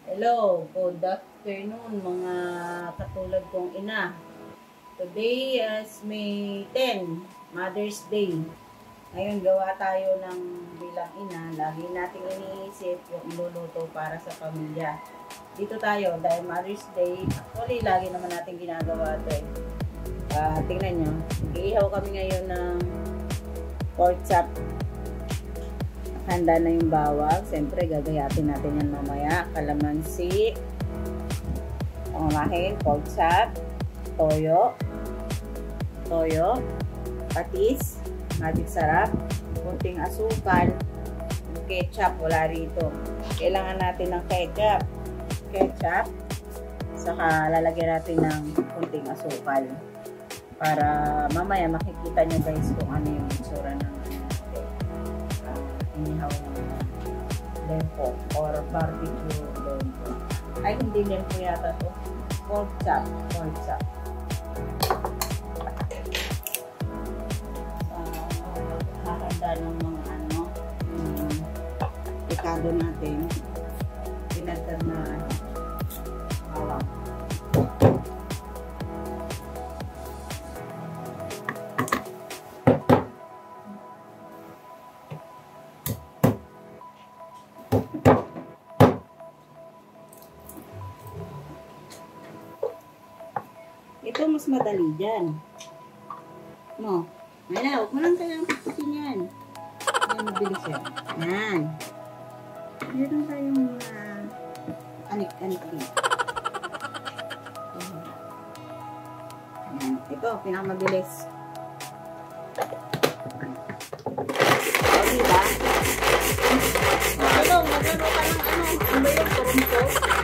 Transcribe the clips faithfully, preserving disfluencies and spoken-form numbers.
Hello, good afternoon mga katulad kong ina. Today is May tenth, Mother's Day. Ngayon gawa tayo ng bilang ina, lagi nating iniisip yung iluluto para sa pamilya. Dito tayo dahil Mother's Day, actually lagi naman natin ginagawa ito eh. Uh, tingnan nyo, iihaw kami ngayon ng pork chop. Handa na yung bawang. Siyempre, gagayatin natin yan mamaya. Kalamansi, pangunahin, pork chop, toyo, toyo, patis, magic sarap, kunting asukal, ketchup, wala rito. Kailangan natin ng ketchup, ketchup, saka lalagyan natin ng kunting asukal. Para mamaya makikita nyo guys kung ano yung itsura ng inihaw ng lempo or barbecue lempo. Ay, hindi lempo yata to. Pork chop. Pork chop. Uh, Hahanda ng mga ano, um, pikado natin. Pinagdad na ano, bawang. Ito mas madali dyan. No. Wala, huwag mo lang kailangan pagpusin yan. Yan, mabilis yan. Yan. Meron tayong mga uh, anik-anik din. Yan. Ito, pinakamabilis. O, diba? Ano, maglaro ka ng ano. Ano ba yung kurumpo?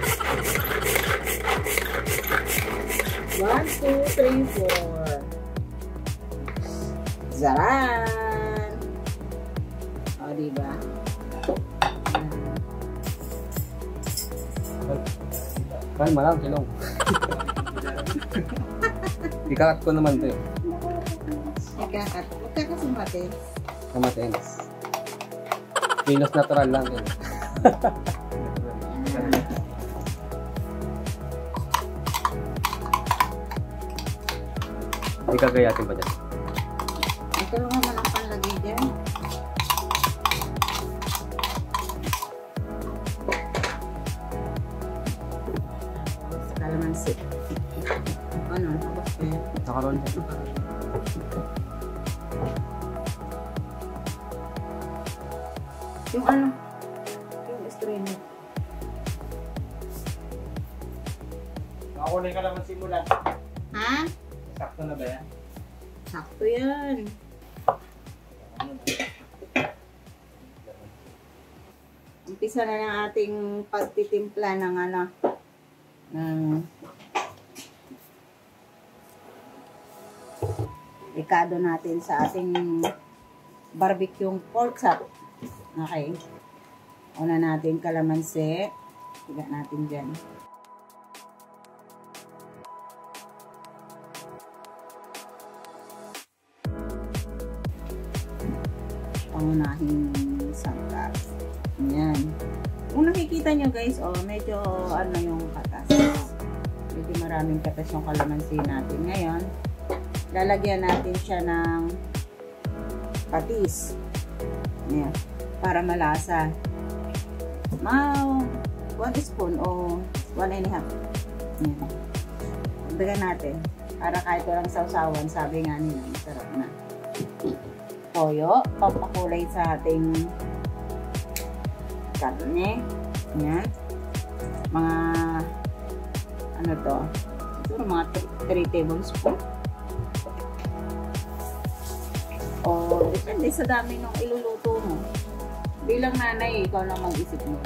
One, two, three, four. Zaran! O, diba? Kan malang silong. Ikakat ko naman to eh. Ikakat. Huwag ka kasing patis. Kamatens. Kilos natural lang yun. Hindi kagayatin pa dyan. Ito lang naman ang panlagay dyan. Sa kalamansi. Ano? Tapos eh. Nakaroon siya. Yung ano? Yung strainer. Nakakulay ka naman simulan. Ha? Sakto na ba yan? Sakto yan. Umpisa na ng ating pagtitimpla ng ano, ng ikado natin sa ating barbecue pork chop. Okay. Una natin kalamansi. Tiga natin dyan. Pangunahing sangkap. Ayan. Kung nakikita nyo guys, oh, medyo ano yung katas. Medyo maraming katas yung kalamansi natin. Ngayon, lalagyan natin siya ng patis. Ayan. Para malasa. Mga one spoon o one and a half. Ayan. Pagdagan natin. Para kahit walang sausawan, sabi nga nila, masarap na. Toyo, pampakulay sa ating karne. Yan. Mga ano to? Siguro mga three tablespoon. O, depende sa dami ng iluluto mo. Bilang nanay, ikaw lang mag-isip mo.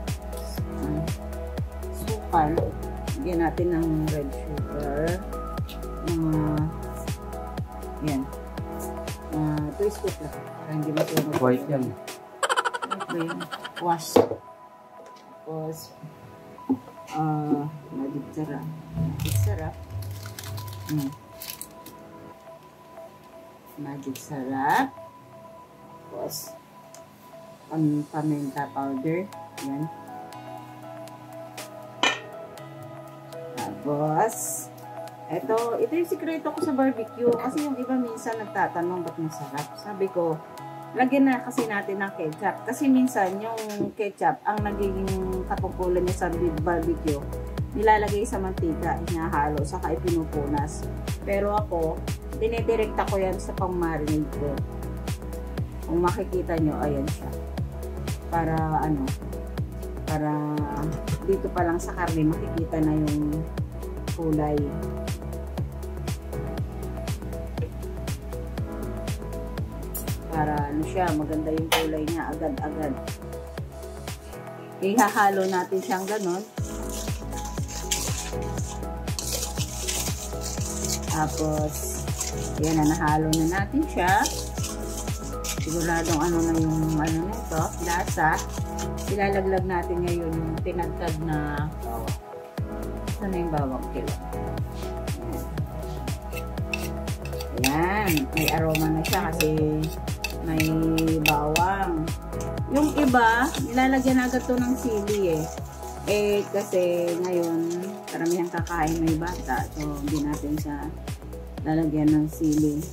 Sukal. Bigyan natin ng red sugar. Mga uh, yan. Uh, two scoop lang. Para hindi matunog. White yan. Okay. Wash. Tapos, uh, magic sarap. Magic sarap. Hmm. Magic sarap. Tapos, um, paminta powder. Yan. Tapos, eto, ito yung sikreto ko sa barbecue. Kasi yung iba minsan nagtatanong ba't masarap. Sabi ko, lagyan na kasi natin ng ketchup. Kasi minsan yung ketchup, ang nagiging katungkulan niya sa barbecue, nilalagay sa mantika, inahalo, saka ipinupunas. Pero ako, dinidirekta ko yan sa pang-marinade ko. Kung makikita nyo, ayan siya. Para ano, para dito pa lang sa karne makikita na yung kulay. Para ano siya, maganda yung kulay niya agad-agad. Ihahalo natin siyang ganon. Tapos, yan na, nahalo na natin siya. Siguradong ano na yung ano nito, lasa. Ilalaglag natin ngayon yung tinagtad na bawang. Saan na yung bawang kilo? Ayan. May aroma na siya kasi may bawang. Yung iba, nilalagyan agad to ng sili eh. Eh, kasi ngayon, karamihan kakain may bata. So, hindi natin siya lalagyan ng sili.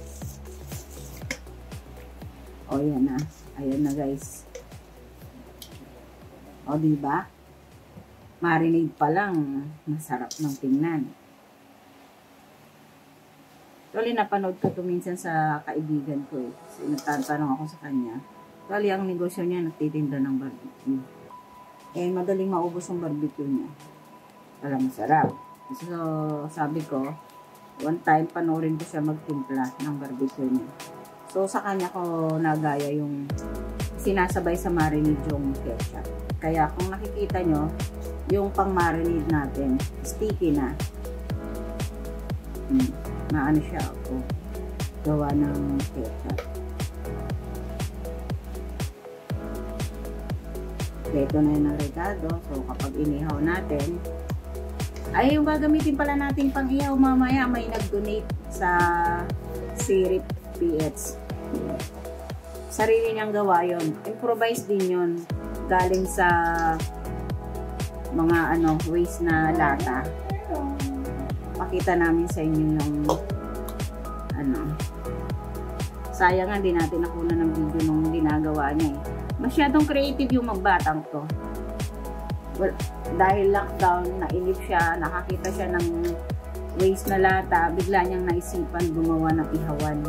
O, yan na. Ayan na, guys. O, diba? Marinade pa lang. Masarap ng tingnan. Actually, napanood ko ito minsan sa kaibigan ko eh. Kasi nagtatanong ako sa kanya. Actually, ang negosyo niya, nagtitinda ng barbecue. Eh, madaling maubos yung barbecue niya. Alam, masarap. So, sabi ko, one time, panoorin ko siya magtimpla ng barbecue niya. So, sa kanya ko nagaya yung sinasabay sa marinade yung ketchup. Kaya, kung nakikita nyo, yung pang marinade natin, sticky na. Hmm. Maano siya ako. Gawa ng ketchup. Ito na yung regado. So, kapag inihaw natin, ay yung gagamitin pala natin pang ihaw mamaya, may nag-donate sa Sirip P H. Sarili niyang gawa yun. Improvise din yun. Galing sa mga ano, waste na lata. Pakita namin sa inyo yung ano. Sayang nga, di natin nakuna ng video nung ginagawa niya eh. Masyadong creative yung magbatang to. Well, dahil lockdown, nailip siya, nakakita siya ng waste na lata, bigla niyang naisipan gumawa ng ihawan.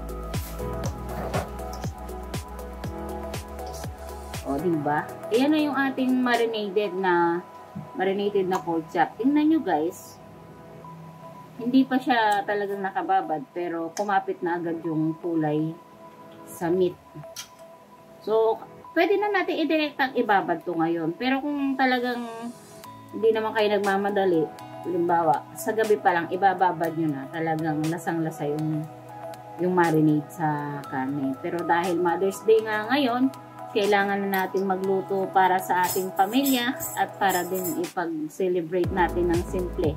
O, diba? Ayan na yung ating marinated na marinated na pork chop. Tingnan nyo guys. Hindi pa siya talagang nakababad, pero kumapit na agad yung kulay sa meat. So, pwede na natin i-direktang ibabad to ngayon. Pero kung talagang hindi naman kayo nagmamadali, halimbawa, sa gabi pa lang, ibababad nyo na. Talagang lasang-lasa yung, yung marinade sa karne. Pero dahil Mother's Day nga ngayon, kailangan na natin magluto para sa ating pamilya at para din ipag-celebrate natin ng simple.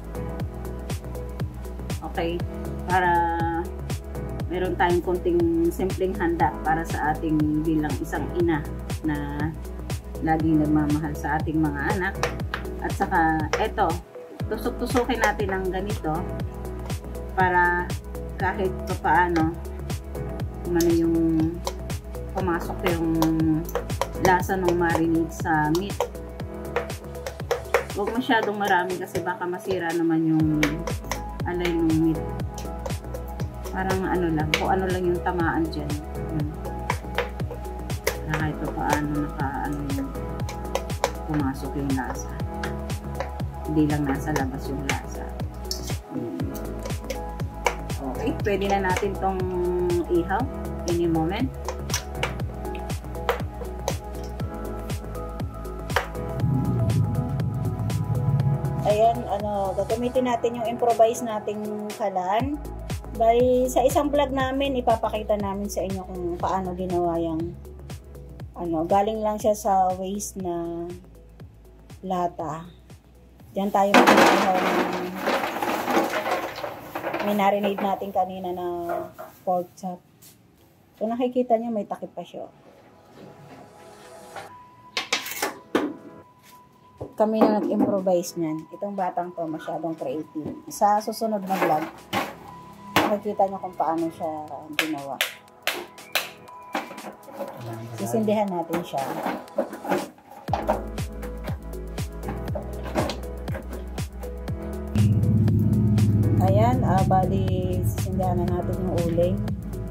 Okay? Para meron tayong konting simpleng handa para sa ating bilang isang ina na laging nagmamahal sa ating mga anak. At saka, eto, tusok-tusukin natin ng ganito para kahit pa paano kung ano yung pumasok yung lasa ng marinade sa meat. Huwag masyadong marami kasi baka masira naman yung alay ng meat. Parang ano lang, kung ano lang yung tamaan dyan. Hmm. Na kahit pa paano naka, ano yung pumasok yung lasa. Hindi lang nasa labas yung lasa. Hmm. Okay, pwede na natin tong ihaw any moment. Ayan, ano, gagamitin natin yung improvise nating kalan. Bali, sa isang vlog namin, ipapakita namin sa inyo kung paano ginawa yung, ano, galing lang siya sa waste na lata. Diyan tayo mag-ihaw ng minarinade natin kanina na pork chop. Kung nakikita nyo, may takip pa siya. kami na nag-improvise niyan. Itong batang to masyadong creative. Sa susunod na vlog, makikita niyo kung paano siya ginawa. Sisindihan natin siya. Ayan, ah, bali sisindihan na natin yung uling.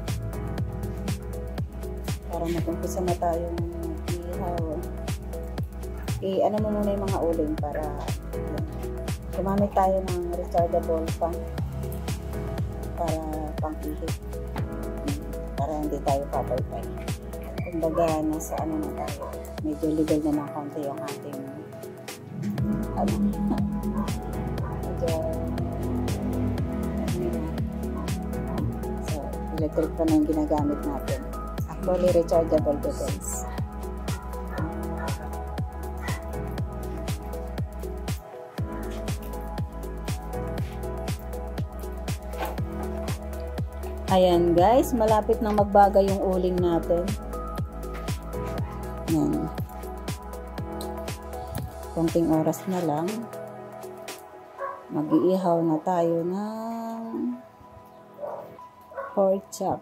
Para mag-umpisa na tayong ihaw. I ano mo muna yung mga uling para yan. Gumamit tayo ng rechargeable fan para pang-ihip. Para hindi tayo papaypay. Kumbaga, nasa ano na tayo. Medyo legal na ng konti yung ating ano. Medyo so, electric pa na yung ginagamit natin. Actually, rechargeable to guys. Ayan guys, malapit nang magbaga yung uling natin. Ayan. Konting oras na lang. Mag-iihaw na tayo ng pork chop.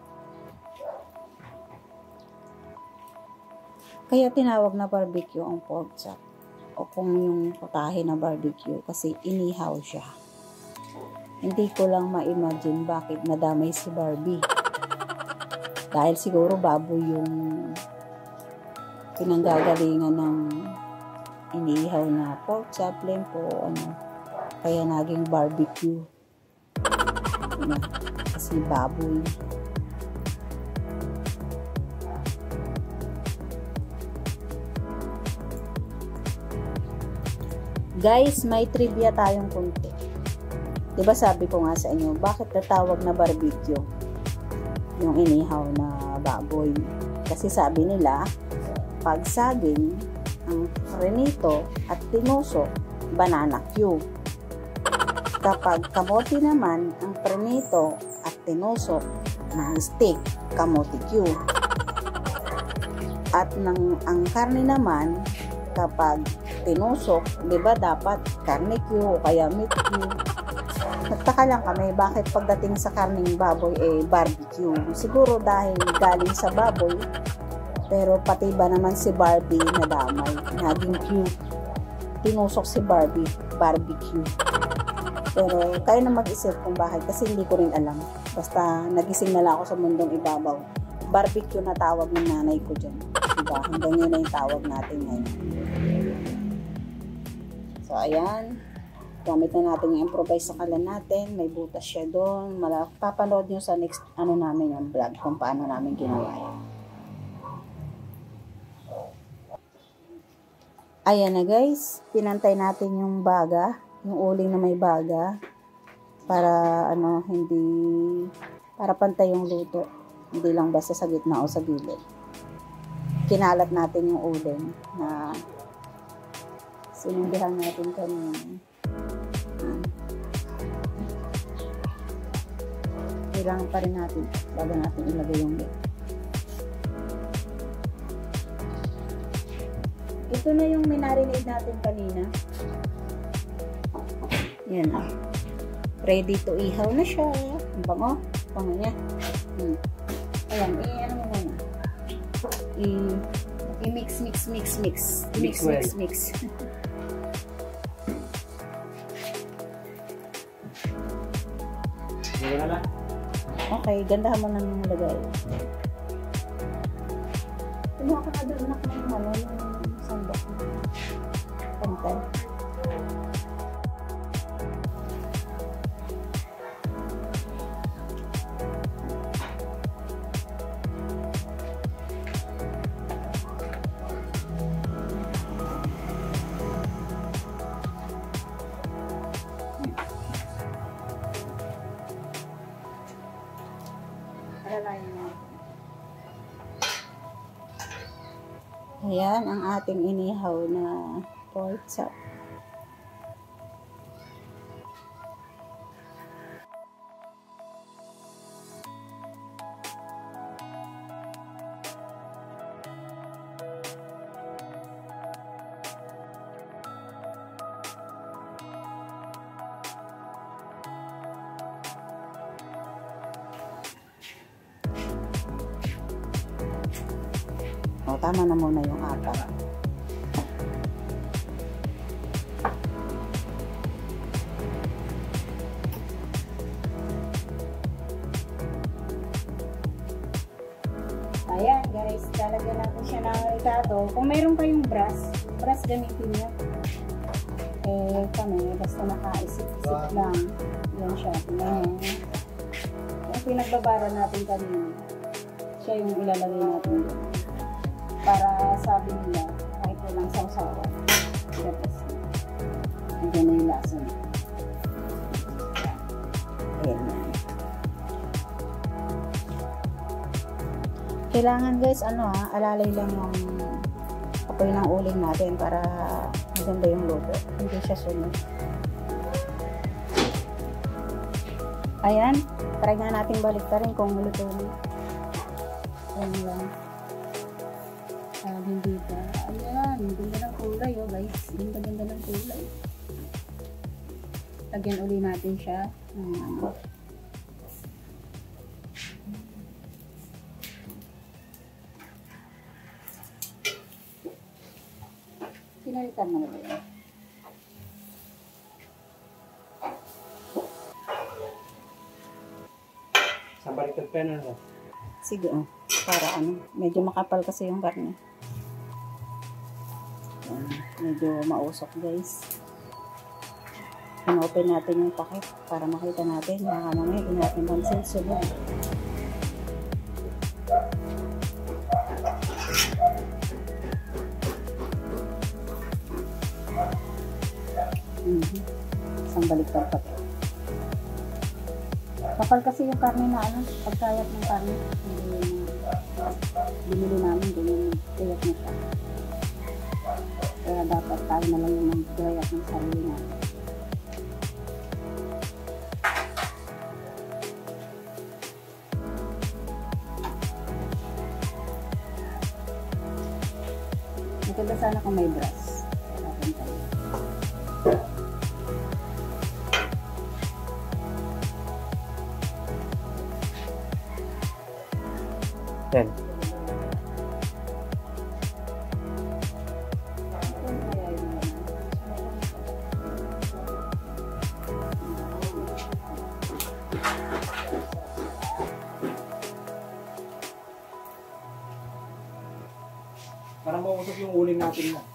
Kaya tinawag na barbecue ang pork chop. O kung yung putahe na barbecue kasi inihaw siya. Hindi ko lang ma-imagine bakit nadamay si Barbie. Dahil siguro baboy yung pinanggagalingan ng inihaw na pork chop, lempo, ano. Kaya naging barbecue. Ano, kasi baboy. Guys, may trivia tayong kunti. Diba sabi ko nga sa inyo, bakit natawag na barbecue yung inihaw na baboy? Kasi sabi nila, pag saging, ang prenito at tinusok, banana Q. Kapag kamote naman, ang prenito at tinusok ng steak, kamote Q. At ng, ang karne naman, kapag tinusok, diba dapat karne Q o kaya meat Q. Nagtaka lang kami, bakit pagdating sa karning baboy eh barbecue? Siguro dahil galing sa baboy, pero pati ba naman si Barbie nadamay, naging cute. Tinusok si Barbie, barbecue. Pero kayo na mag-isip kung bakit, kasi hindi ko rin alam. Basta nagising na lang ako sa mundong ibabaw. Barbecue na tawag ng nanay ko dyan. Diba? Hanggang yun na yung tawag natin ngayon. So, ayan. Gamit na natin yung improvise sa kalan natin. May butas siya doon. Papanood nyo sa next ano namin yung vlog kung paano namin ginawa yan. Ayan na guys. Pinantay natin yung baga. Yung uling na may baga. Para ano, hindi para pantay yung luto. Hindi lang basta sa gitna o sa gilid. Kinalat natin yung uling na sinundihan natin kanina. Kailangan pa rin natin bago natin ilagay yung meat. Ito na yung minarinade natin kanina. Yan na. Ready to ihaw na siya. Ang bango. Bango niya. Hmm. Ayan. I-ano mo muna. I-mix, mix, mix, mix. Mix, mix, mix. mix. Okay, gandahan mo nang lagay. Tumuha ka na doon na kung ano yung sandok mo. Pantay. Ayan ang ating inihaw na pork chop. O, tama na muna yung apat. Ayan guys, lalagyan natin siya ng ricado. Kung mayroon kayong brush, brush gamitin nyo. Eh kami, basta nakaisip-isip lang. Yan siya, tingnan nyo. Yung pinagbabara natin kanina, siya yung ilalagay natin doon. Para sabi nila, kahit walang sausawa. Tapos, nandiyan na yung lasa niya. Ayan na. Kailangan guys, ano ha, alalay lang yung apoy ng uling natin para maganda yung luto. Hindi siya sunod. Ayan, try nga natin balik rin kung luto na. Ayan lang. Ah, hindi pa. Ayan, hindi ganda ng kulay oh guys. Hindi ganda ng kulay. Lagyan uli natin siya. Hmm. Pinalitan mo na ba yun? Sa baliktad pa na lang. Sige oh. Para ano, medyo makapal kasi yung karne. Ayan, medyo mausok guys. Inopen natin yung pakit para makita natin. Baka mamaya hindi natin pansin sunod. Mm-hmm. Isang baliktad pa. Kapal kasi yung karne na ano, pagkayat ng karne. Binili namin, ganyan kayat na siya. Kaya dapat tayo na lang yung mag-gayat ng sarili natin. Maganda sana kung may brush. Kailangan tayo. Yan. Para mausap yung uling natin na.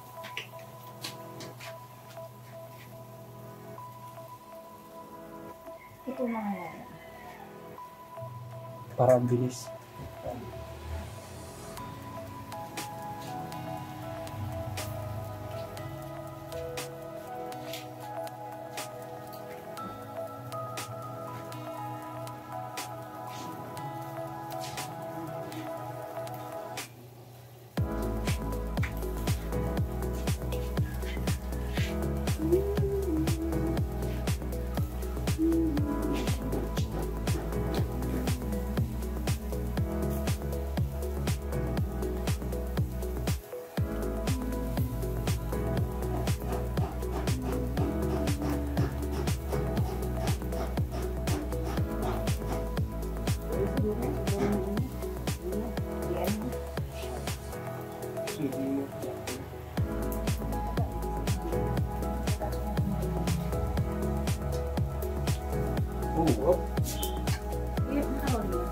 Ito mga yan. Para ang bilis. Oo. Iyak na ako niya.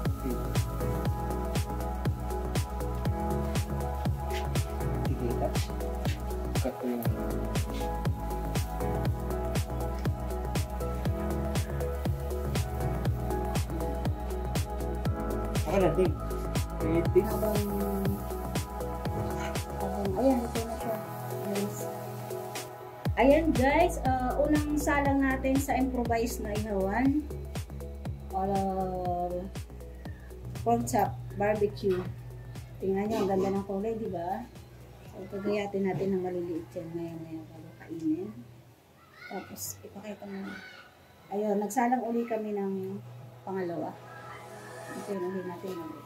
Sige, tapos cut ko yung ako na din. Eh, din Habang, habang, ayan, ito na siya. Guys. Ayan guys, uh, unang salang natin sa improvised na ihawan. Uh, pork chop, barbecue. Tingnan nyo, ang ganda ng kulay, di ba? So, pagayatin natin ng maliliit yan maya-maya bago kainin. Tapos, ipakita mo. Ayun, nagsalang uli kami ng pangalawa. Ito yung uli natin ulit.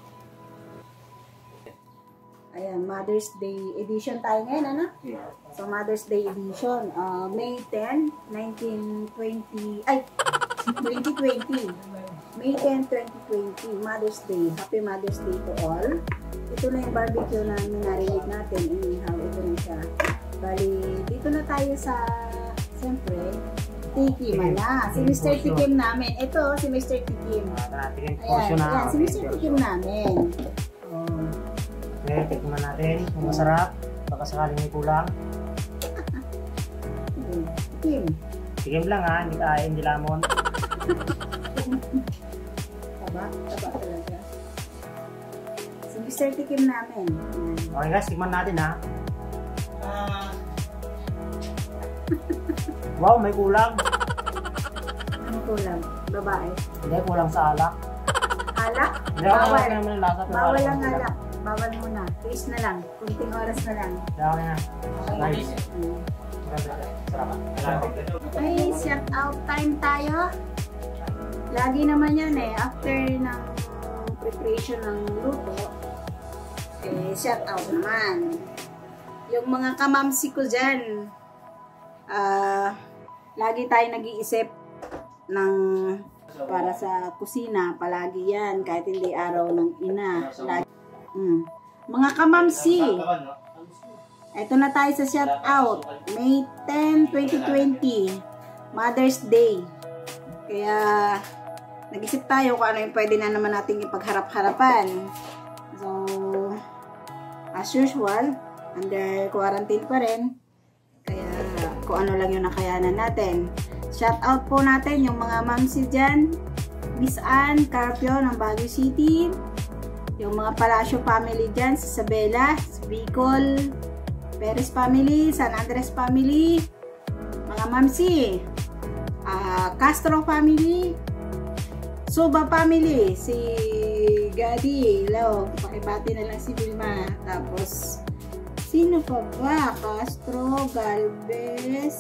Ayan, Mother's Day edition tayo ngayon, ano? yeah. So, Mother's Day edition, uh, May tenth, nineteen twenty, ay, twenty twenty. May tenth, twenty twenty, Mother's Day. Happy Mother's Day to all. Ito na yung barbecue na minarinig natin. Anyhow, ito na siya. Bali, dito na tayo sa, siyempre, Tikim na. Si Mister Tikim namin. Ito, si Mister Tikim. Natin Ayan, portion na. ayan, si Mister Tikim namin. Oh. Okay, tikman natin kung masarap. Baka sakaling may kulang. Tikim. Tikim lang ha, hindi kain, hindi lamon. Taba, taba talaga. Si Mister Tikim namin. Ayan. Okay guys, tikman natin ha. Wow, may kulang. Ano kulang? Babae. Hindi, kulang sa alak. Alak? Hindi ako Bawal. naman naman ang lasa. pero Bawal alam ang ko kulang. alak. Bawal muna. Taste na lang. Kunting oras na lang. Okay na. Nice. Mm. Sarap. Ay, shout out time tayo. Lagi naman yan eh. After ng preparation ng luto, eh, shout out naman. Yung mga kamamsi ko dyan, ah, lagi tayo nag-iisip ng para sa kusina. Palagi yan. Kahit hindi araw ng ina. Lagi. Mm. Mga kamamsi, ito na tayo sa shout out. May tenth, twenty twenty, Mother's Day. Kaya nag-isip tayo kung ano yung pwede na naman nating ipagharap-harapan. So, as usual, under quarantine pa rin. Kaya kung ano lang yung nakayanan natin. Shout out po natin yung mga mamsi dyan. Miss Ann Carpio ng Baguio City. Yung mga Palacio family dyan, sa Isabela, sa Bicol, Perez family, San Andres family, mga mamsi, uh, Castro family, Suba family, si Gadi, hello, pakibati na lang si Vilma. Tapos, sino pa ba? Castro, Galvez,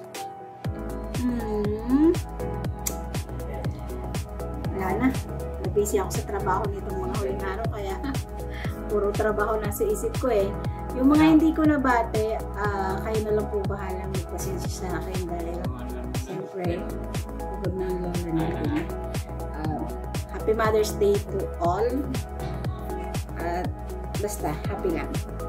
hmm, wala na. Busy ako sa trabaho nitong mga huling araw, kaya puro trabaho na sa isip ko eh. Yung mga hindi ko nabate, uh, kayo na lang po bahala magpasensya sa akin dahil siyempre, pagod na ang lola natin. Uh, happy Mother's Day to all. At basta, happy lang.